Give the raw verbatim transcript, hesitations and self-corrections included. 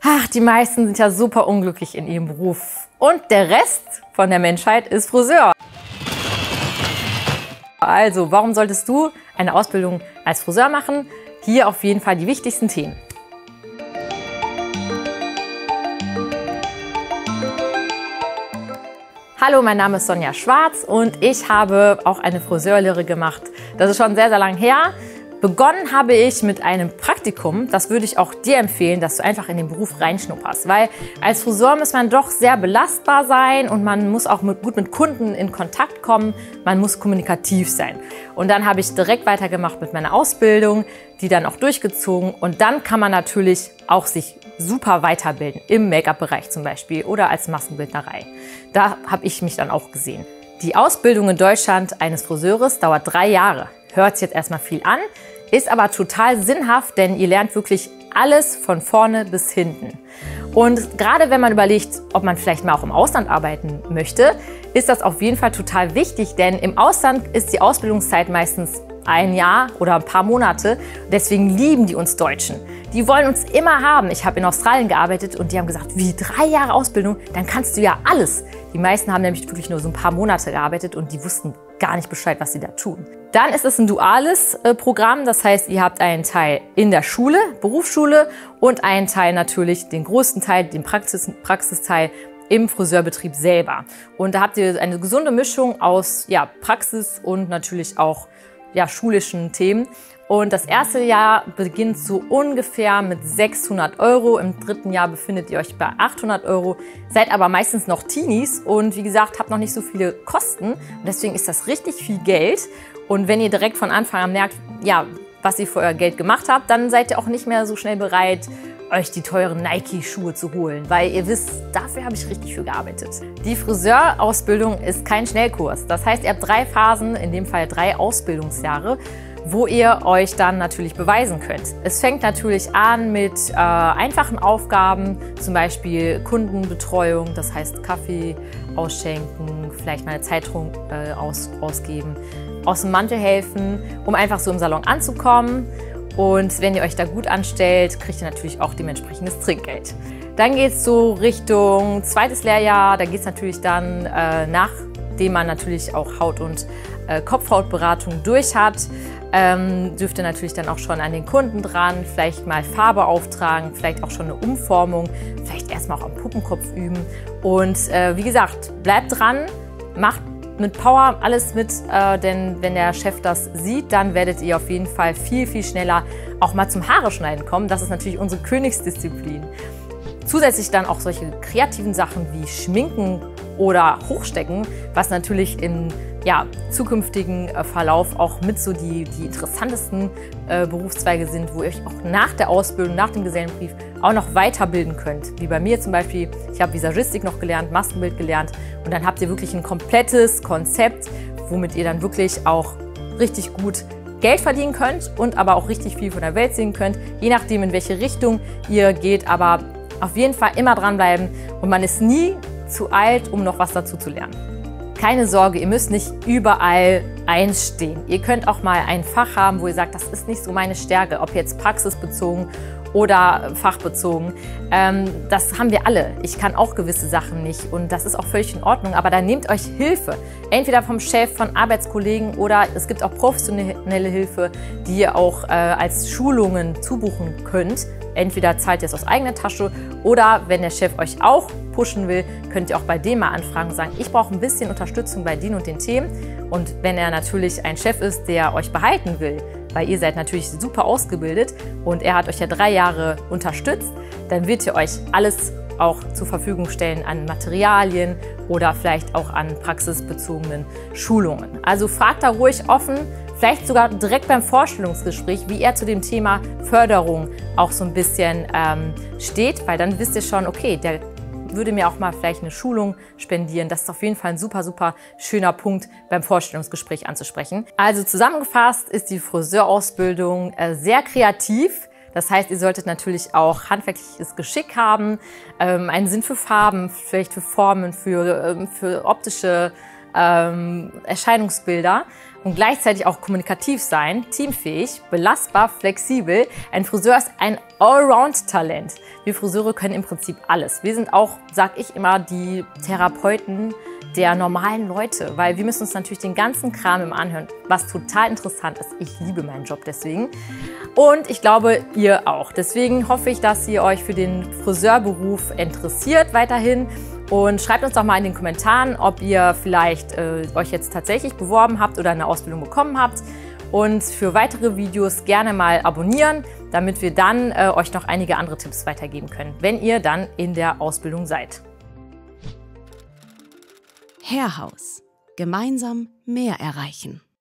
Ach, die meisten sind ja super unglücklich in ihrem Beruf. Und der Rest von der Menschheit ist Friseur. Also, warum solltest du eine Ausbildung als Friseur machen? Hier auf jeden Fall die wichtigsten Themen. Hallo, mein Name ist Sonja Schwarz und ich habe auch eine Friseurlehre gemacht. Das ist schon sehr, sehr lang her. Begonnen habe ich mit einem Praktikum. Das würde ich auch dir empfehlen, dass du einfach in den Beruf reinschnupperst. Weil als Friseur muss man doch sehr belastbar sein und man muss auch mit, gut mit Kunden in Kontakt kommen. Man muss kommunikativ sein. Und dann habe ich direkt weitergemacht mit meiner Ausbildung, die dann auch durchgezogen. Und dann kann man natürlich auch sich super weiterbilden, im Make-up-Bereich zum Beispiel oder als Maskenbildnerei. Da habe ich mich dann auch gesehen. Die Ausbildung in Deutschland eines Friseurs dauert drei Jahre. Hört sich jetzt erstmal viel an, ist aber total sinnhaft, denn ihr lernt wirklich alles von vorne bis hinten. Und gerade wenn man überlegt, ob man vielleicht mal auch im Ausland arbeiten möchte, ist das auf jeden Fall total wichtig, denn im Ausland ist die Ausbildungszeit meistens ein Jahr oder ein paar Monate. Deswegen lieben die uns Deutschen. Die wollen uns immer haben. Ich habe in Australien gearbeitet und die haben gesagt, wie drei Jahre Ausbildung, dann kannst du ja alles. Die meisten haben nämlich wirklich nur so ein paar Monate gearbeitet und die wussten gar nicht Bescheid, was sie da tun. Dann ist es ein duales äh, Programm, das heißt, ihr habt einen Teil in der Schule, Berufsschule und einen Teil natürlich, den größten Teil, den Praxis, Praxisteil im Friseurbetrieb selber. Und da habt ihr eine gesunde Mischung aus ja, Praxis und natürlich auch ja, schulischen Themen. Und das erste Jahr beginnt so ungefähr mit sechshundert Euro. Im dritten Jahr befindet ihr euch bei achthundert Euro. Seid aber meistens noch Teenies und wie gesagt, habt noch nicht so viele Kosten. Und deswegen ist das richtig viel Geld. Und wenn ihr direkt von Anfang an merkt, ja, was ihr für euer Geld gemacht habt, dann seid ihr auch nicht mehr so schnell bereit, euch die teuren Nike-Schuhe zu holen, weil ihr wisst, dafür habe ich richtig viel gearbeitet. Die Friseurausbildung ist kein Schnellkurs. Das heißt, ihr habt drei Phasen, in dem Fall drei Ausbildungsjahre, wo ihr euch dann natürlich beweisen könnt. Es fängt natürlich an mit äh, einfachen Aufgaben, zum Beispiel Kundenbetreuung, das heißt Kaffee ausschenken, vielleicht mal eine Zeitung äh, aus, ausgeben, aus dem Mantel helfen, um einfach so im Salon anzukommen. Und wenn ihr euch da gut anstellt, kriegt ihr natürlich auch dementsprechendes Trinkgeld. Dann geht es so Richtung zweites Lehrjahr, da geht es natürlich dann, äh, nachdem man natürlich auch Haut- und äh, Kopfhautberatung durch hat, ähm, dürft ihr natürlich dann auch schon an den Kunden dran, vielleicht mal Farbe auftragen, vielleicht auch schon eine Umformung, vielleicht erstmal auch am Puppenkopf üben. Und äh, wie gesagt, bleibt dran, macht mit Power alles mit, äh, denn wenn der Chef das sieht, dann werdet ihr auf jeden Fall viel, viel schneller auch mal zum Haare schneiden kommen. Das ist natürlich unsere Königsdisziplin. Zusätzlich dann auch solche kreativen Sachen wie Schminken oder Hochstecken, was natürlich im ja, zukünftigen äh, Verlauf auch mit so die, die interessantesten äh, Berufszweige sind, wo ihr euch auch nach der Ausbildung, nach dem Gesellenbrief auch noch weiterbilden könnt. Wie bei mir zum Beispiel, ich habe Visagistik noch gelernt, Maskenbild gelernt und dann habt ihr wirklich ein komplettes Konzept, womit ihr dann wirklich auch richtig gut Geld verdienen könnt und aber auch richtig viel von der Welt sehen könnt, je nachdem in welche Richtung ihr geht, aber auf jeden Fall immer dranbleiben und man ist nie zu alt, um noch was dazu zu lernen. Keine Sorge, ihr müsst nicht überall einstehen. Ihr könnt auch mal ein Fach haben, wo ihr sagt, das ist nicht so meine Stärke, ob jetzt praxisbezogen oder fachbezogen. Ähm, das haben wir alle. Ich kann auch gewisse Sachen nicht und das ist auch völlig in Ordnung, aber dann nehmt euch Hilfe. Entweder vom Chef, von Arbeitskollegen oder es gibt auch professionelle Hilfe, die ihr auch äh, als Schulungen zubuchen könnt. Entweder zahlt ihr es aus eigener Tasche oder wenn der Chef euch auch pushen will, könnt ihr auch bei dem mal anfragen und sagen, ich brauche ein bisschen Unterstützung bei den und den Themen. Und wenn er natürlich ein Chef ist, der euch behalten will, weil ihr seid natürlich super ausgebildet und er hat euch ja drei Jahre unterstützt, dann wird er euch alles auch zur Verfügung stellen an Materialien oder vielleicht auch an praxisbezogenen Schulungen. Also fragt da ruhig offen, vielleicht sogar direkt beim Vorstellungsgespräch, wie er zu dem Thema Förderung auch so ein bisschen ähm, steht, weil dann wisst ihr schon, okay, der würde mir auch mal vielleicht eine Schulung spendieren. Das ist auf jeden Fall ein super, super schöner Punkt beim Vorstellungsgespräch anzusprechen. Also zusammengefasst ist die Friseurausbildung äh, sehr kreativ. Das heißt, ihr solltet natürlich auch handwerkliches Geschick haben, ähm, einen Sinn für Farben, vielleicht für Formen, für, ähm, für optische ähm, Erscheinungsbilder. und gleichzeitig auch kommunikativ sein, teamfähig, belastbar, flexibel. Ein Friseur ist ein Allround-Talent. Wir Friseure können im Prinzip alles. Wir sind auch, sag ich immer, die Therapeuten der normalen Leute, weil wir müssen uns natürlich den ganzen Kram immer anhören, was total interessant ist. Ich liebe meinen Job deswegen und ich glaube, ihr auch. Deswegen hoffe ich, dass ihr euch für den Friseurberuf interessiert weiterhin und schreibt uns doch mal in den Kommentaren, ob ihr vielleicht äh, euch jetzt tatsächlich beworben habt oder eine Ausbildung bekommen habt. Und für weitere Videos gerne mal abonnieren, damit wir dann äh, euch noch einige andere Tipps weitergeben können, wenn ihr dann in der Ausbildung seid. Hair House. Gemeinsam mehr erreichen.